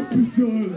putain.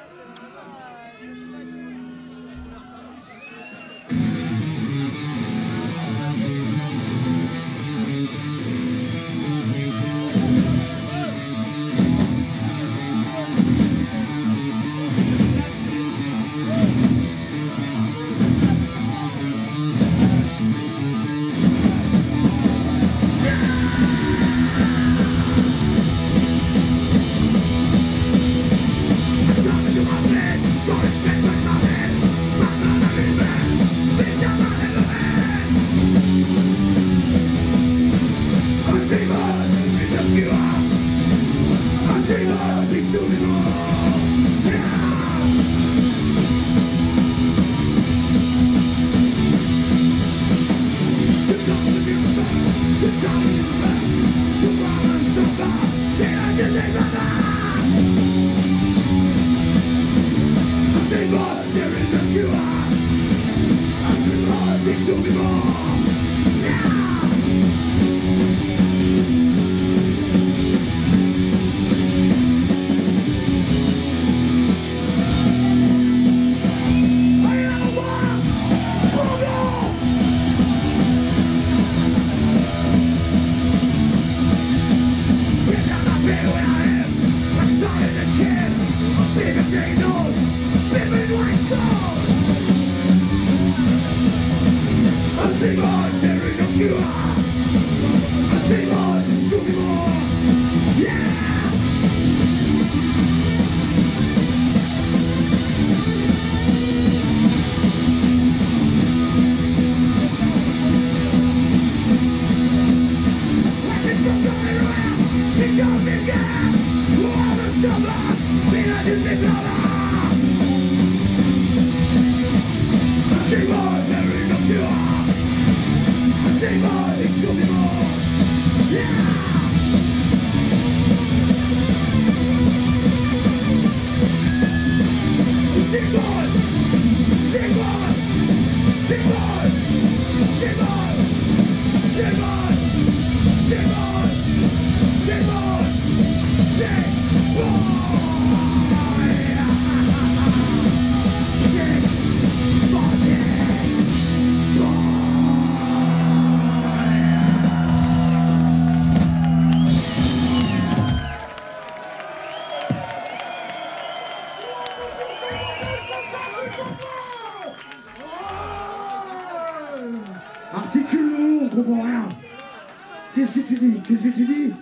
Articule-nous, on comprend rien. Qu'est-ce que tu dis? Qu'est-ce que tu dis?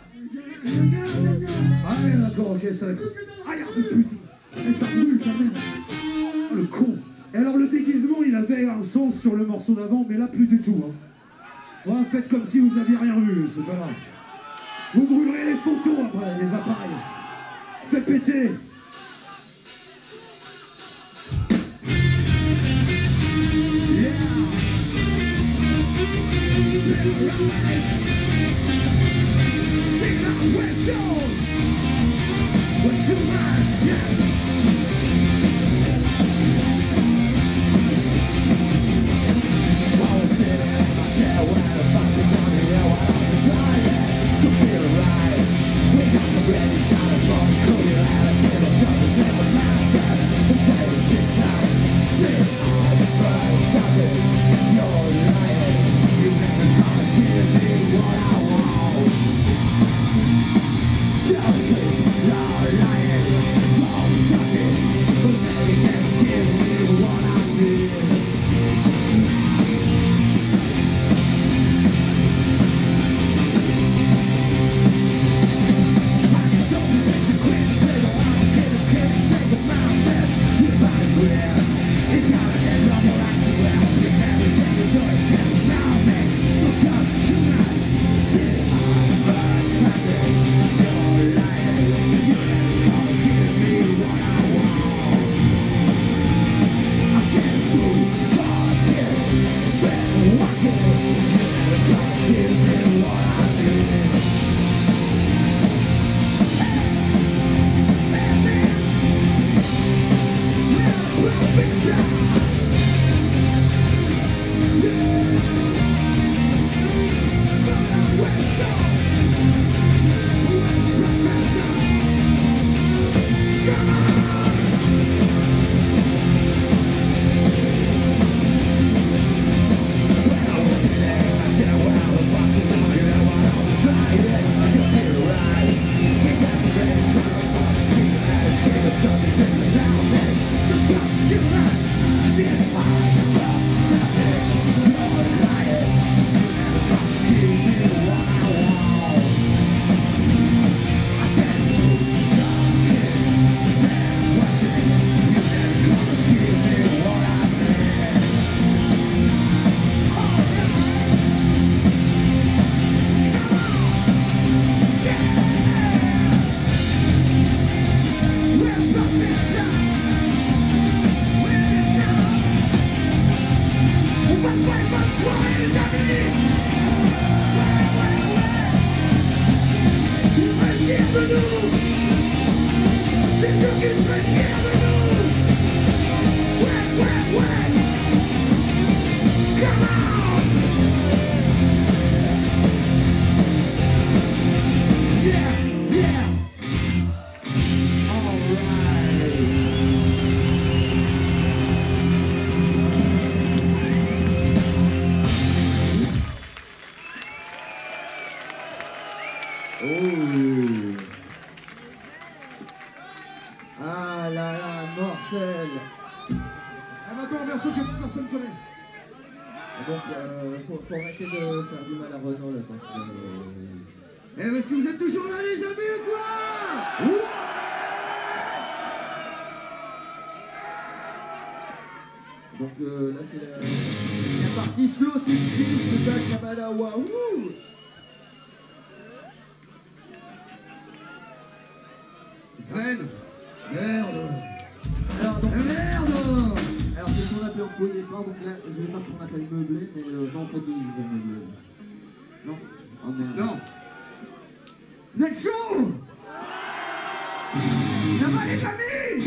Ah d'accord, ok, ça d'accord. Ah putain, et ça brûle quand même. Oh, le con. Et alors le déguisement, il avait un sens sur le morceau d'avant, mais là plus du tout. Hein. Ouais, faites comme si vous aviez rien vu, c'est pas grave. Vous brûlerez les photos après, les appareils. Faites péter. Sing out West Coast, but too much, yeah. I was sitting in my chair when the bus is on the air while I'm driving to feel right. We got some ready colors, but we couldn't have it. Give it up and give it like that. The day is 6 hours. Sit on the phone, talking. You're lying. You never gonna give me what I want. Don't keep lying. Avenue. C'est sûr qu'il serait fier de nous. Ouais. Come on. Yeah. All right. Oh. Ah là là, mortel. Et maintenant, un morceau que personne connaît. Donc, faut arrêter de faire du mal à Renaud là, parce que... est-ce que vous êtes toujours là, les amis, ou quoi? Ouais. Donc là, c'est la partie slow 60s, tout ça, Shabada, waouh. Sven. Merde. Alors, donc, merde. Alors, c'est ce qu'on appelle employé pas, donc là, je vais faire ce qu'on appelle meubler, mais non, en fait, ils vont meubler. Non. Oh merde. Non. Vous êtes chaud? Ça va, les amis?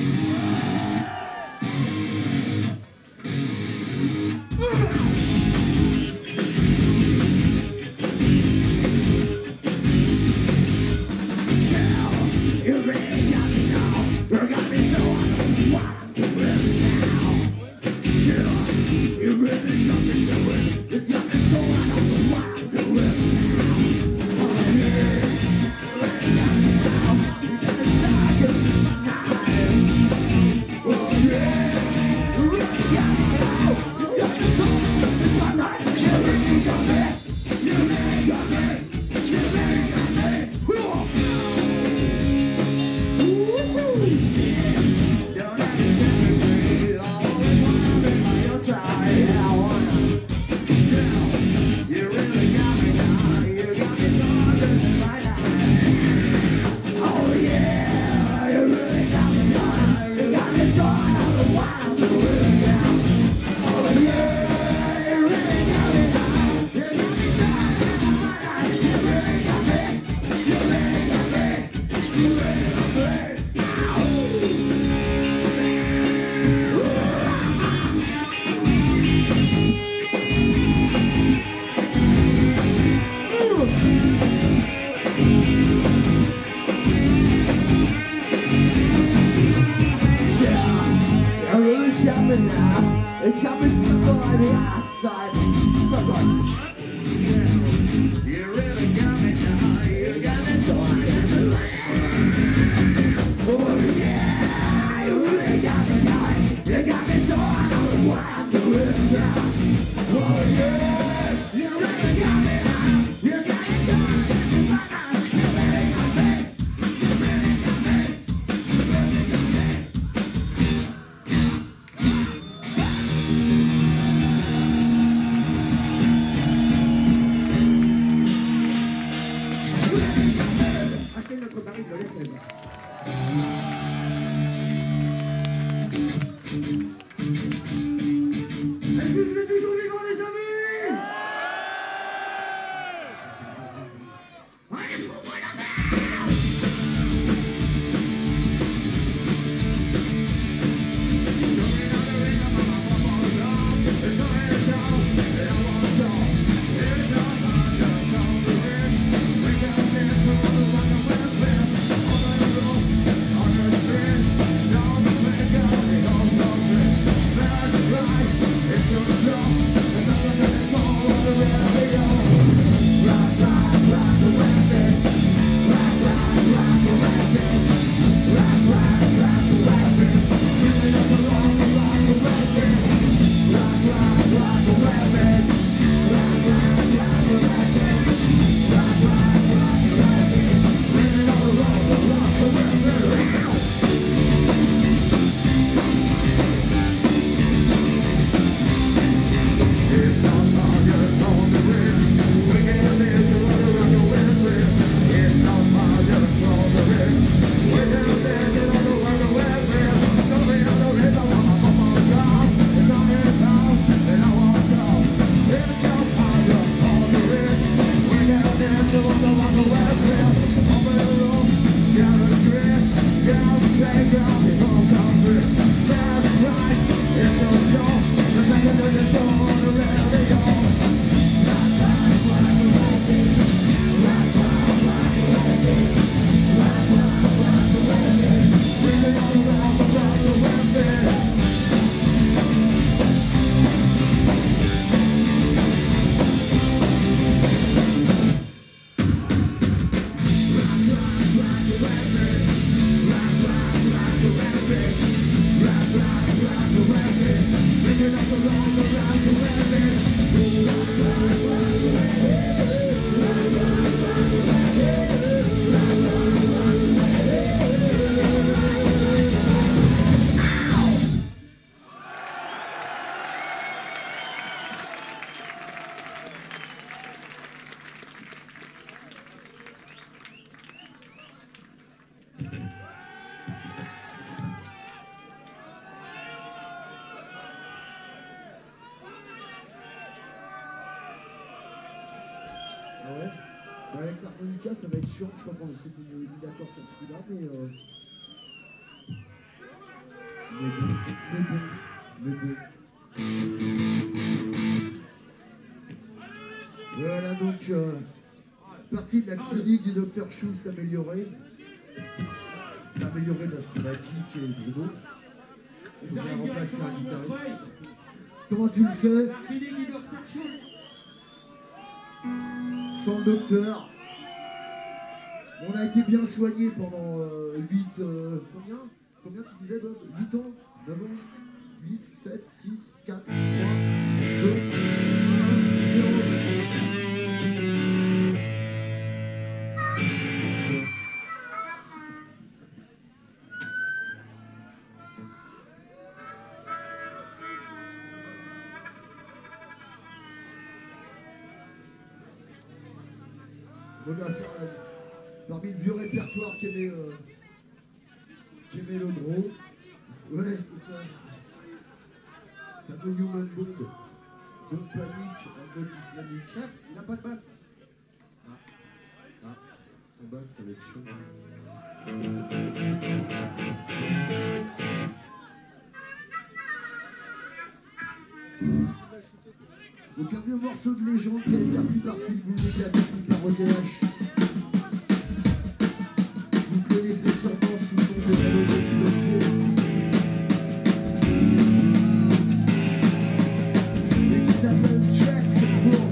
cas, ça va être chiant. Je crois qu'on s'était mis d'accord sur celui-là, mais bon. Voilà donc partie de la clinique du Dr Schultz améliorée. Améliorée parce qu'on a Kik et Bruno. Il faut bien remplacer un guitariste. Comment tu le sais? La clinique du Dr Schultz. Sans le docteur. On a été bien soigné pendant 8... combien tu disais, Bob? 8 ans? 9 ans? 8, 7, 6, 4, 3, 2, 1, 0. On va faire parmi le vieux répertoire qu'aimait le gros. Ouais, c'est ça. Un peu Human Bomb. Don't Panic, en mode islamique. Chef, il n'a pas de basse. Sans basse, ça va être chaud. Donc un vieux morceau de légende qui a été repris par Phil Good et qui a été repris par ODH. Vous connaissez sûrement sous le nom de la logo du Logier. Et qui s'appelle Jack Bourne.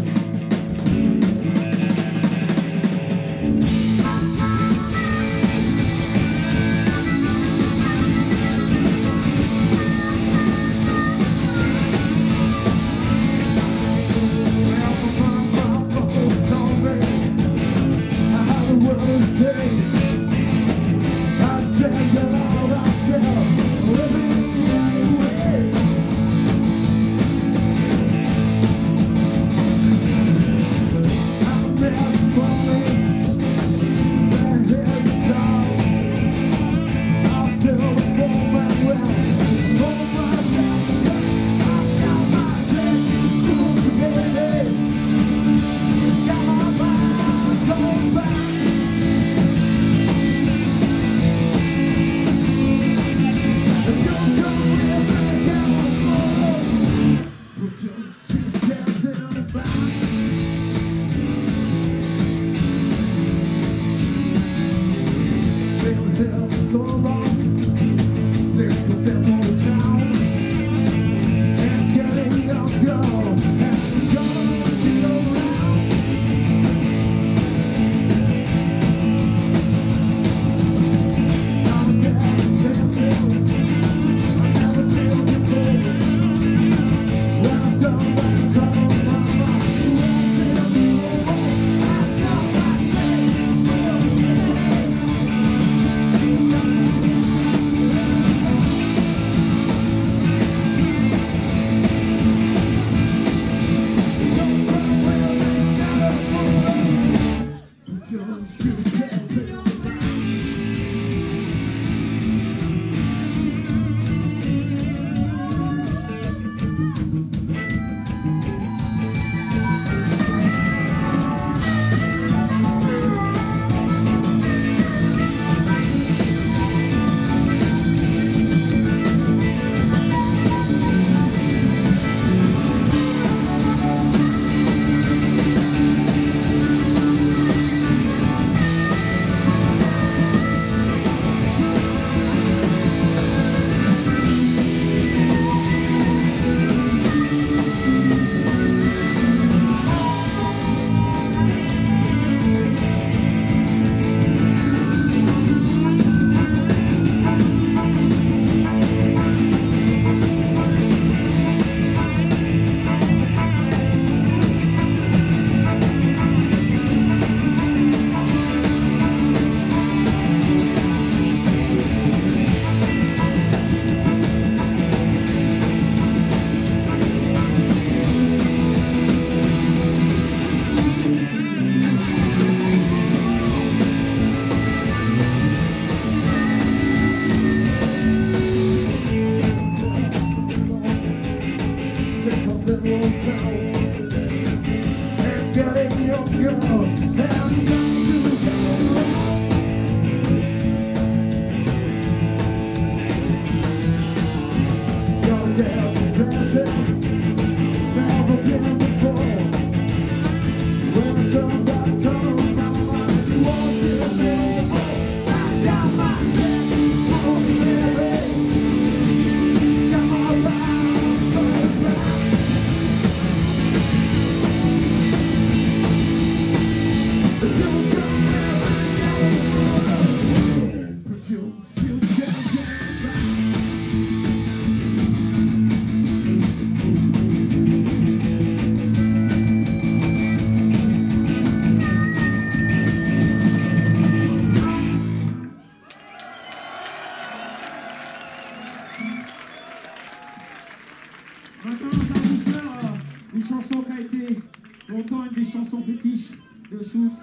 chansons fétiches de Schultz.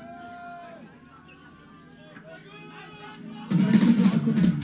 On va tous le reconnaître.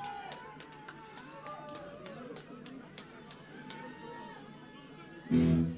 Ah.